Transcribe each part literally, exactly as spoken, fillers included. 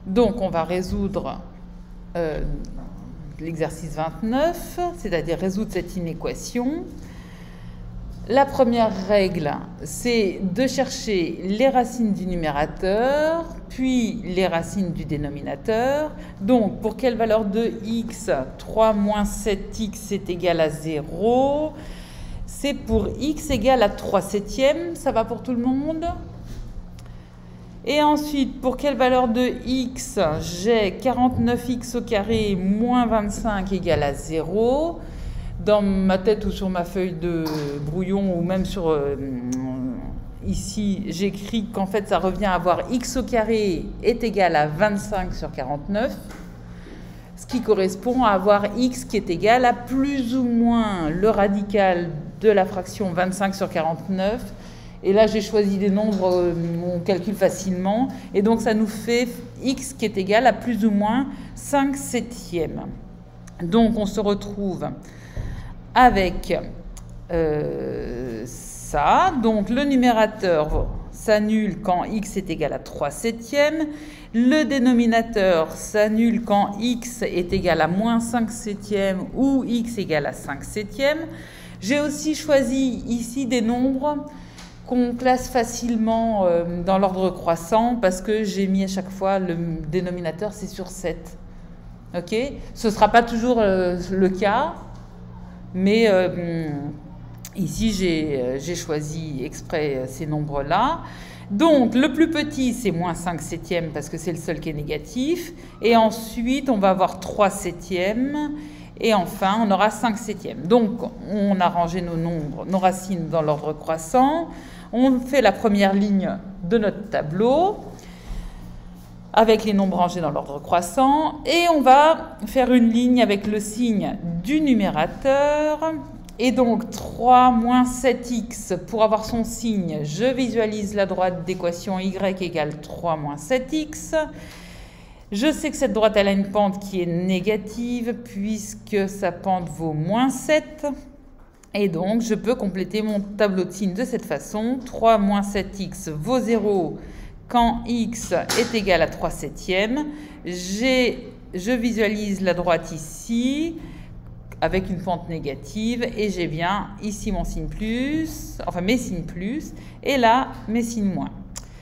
Donc, on va résoudre euh, l'exercice vingt-neuf, c'est-à-dire résoudre cette inéquation. La première règle, c'est de chercher les racines du numérateur, puis les racines du dénominateur. Donc, pour quelle valeur de x, trois moins sept x est égal à zéro. C'est pour x égale à trois septièmes, ça va pour tout le monde? Et ensuite, pour quelle valeur de x, j'ai quarante-neuf x au carré moins vingt-cinq égale à zéro. Dans ma tête ou sur ma feuille de brouillon ou même sur euh, ici, j'écris qu'en fait ça revient à avoir x au carré est égal à vingt-cinq sur quarante-neuf, ce qui correspond à avoir x qui est égal à plus ou moins le radical de la fraction vingt-cinq sur quarante-neuf. Et là j'ai choisi des nombres, euh, on calcule facilement, et donc ça nous fait x qui est égal à plus ou moins cinq septièmes. Donc on se retrouve avec euh, ça. Donc le numérateur s'annule quand x est égal à trois septièmes. Le dénominateur s'annule quand x est égal à moins cinq septièmes ou x égale à cinq septièmes. J'ai aussi choisi ici des nombres qu'on classe facilement euh, dans l'ordre croissant parce que j'ai mis à chaque fois le dénominateur, c'est sur sept. Ok ? Ce ne sera pas toujours euh, le cas. Mais euh, ici, j'ai choisi exprès ces nombres-là. Donc, le plus petit, c'est moins cinq septièmes parce que c'est le seul qui est négatif. Et ensuite, on va avoir trois septièmes. Et enfin, on aura cinq septièmes. Donc, on a rangé nos nombres, nos racines dans l'ordre croissant. On fait la première ligne de notre tableau avec les nombres rangés dans l'ordre croissant, et on va faire une ligne avec le signe du numérateur, et donc trois moins sept x, pour avoir son signe, je visualise la droite d'équation y égale trois moins sept x. Je sais que cette droite elle a une pente qui est négative, puisque sa pente vaut moins sept, et donc je peux compléter mon tableau de signes de cette façon. Trois moins sept x vaut zéro, quand x est égal à trois septièmes, je visualise la droite ici avec une pente négative et j'ai bien ici mon signe plus, enfin mes signes plus, et là mes signes moins.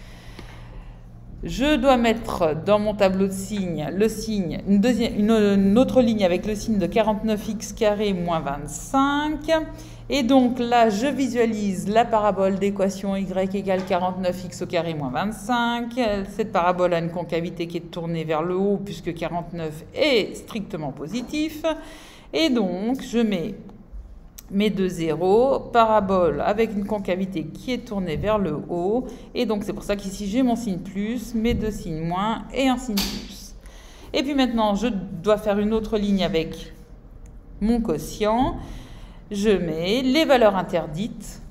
Je dois mettre dans mon tableau de signes le signe, une, deuxième, une, une autre ligne avec le signe de quarante-neuf x carré moins vingt-cinq. Et donc là, je visualise la parabole d'équation y égale quarante-neuf x au carré moins vingt-cinq. Cette parabole a une concavité qui est tournée vers le haut puisque quarante-neuf est strictement positif. Et donc, je mets mes deux zéros, parabole avec une concavité qui est tournée vers le haut. Et donc, c'est pour ça qu'ici, j'ai mon signe plus, mes deux signes moins et un signe plus. Et puis maintenant, je dois faire une autre ligne avec mon quotient. Je mets les valeurs interdites.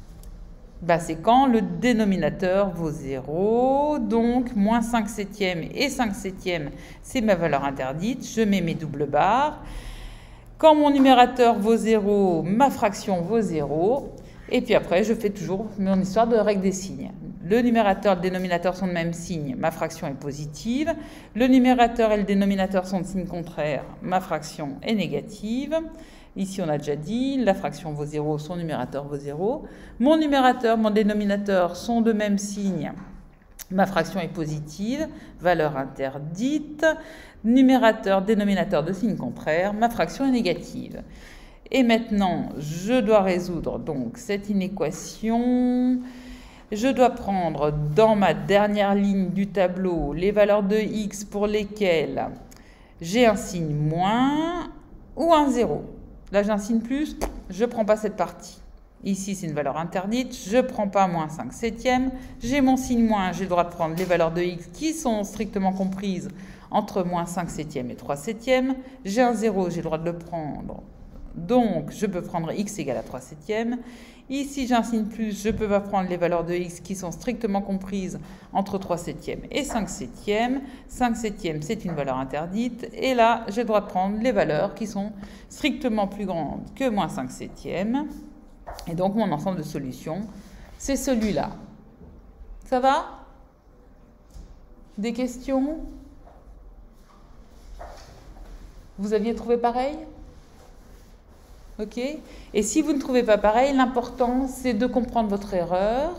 Bah, c'est quand le dénominateur vaut zéro. Donc, moins cinq septièmes et cinq septièmes, c'est ma valeur interdite. Je mets mes doubles barres. Quand mon numérateur vaut zéro, ma fraction vaut zéro. Et puis après, je fais toujours mon histoire de règle des signes. Le numérateur et le dénominateur sont de même signe, ma fraction est positive. Le numérateur et le dénominateur sont de signe contraire, ma fraction est négative. Ici, on a déjà dit, la fraction vaut zéro, son numérateur vaut zéro. Mon numérateur, mon dénominateur sont de même signe. Ma fraction est positive, valeur interdite. Numérateur, dénominateur de signe contraire, ma fraction est négative. Et maintenant, je dois résoudre donc cette inéquation. Je dois prendre dans ma dernière ligne du tableau les valeurs de x pour lesquelles j'ai un signe moins ou un zéro. Là, j'ai un signe plus, je ne prends pas cette partie. Ici, c'est une valeur interdite, je ne prends pas moins cinq septièmes. J'ai mon signe moins, j'ai le droit de prendre les valeurs de x qui sont strictement comprises entre moins cinq septièmes et trois septièmes. J'ai un zéro, j'ai le droit de le prendre. Donc, je peux prendre x égale à trois septièmes. Ici, j'ai un signe plus, je peux pas prendre les valeurs de x qui sont strictement comprises entre trois septièmes et cinq septièmes. cinq septièmes, c'est une valeur interdite. Et là, j'ai le droit de prendre les valeurs qui sont strictement plus grandes que moins cinq septièmes. Et donc, mon ensemble de solutions, c'est celui-là. Ça va? Des questions? Vous aviez trouvé pareil? Ok. Et si vous ne trouvez pas pareil, l'important, c'est de comprendre votre erreur.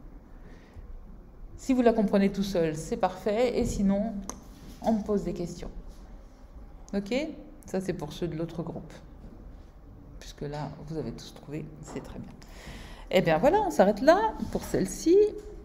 Si vous la comprenez tout seul, c'est parfait. Et sinon, on me pose des questions. Ok? Ça, c'est pour ceux de l'autre groupe. Puisque là, vous avez tous trouvé, c'est très bien. Eh bien voilà, on s'arrête là pour celle-ci.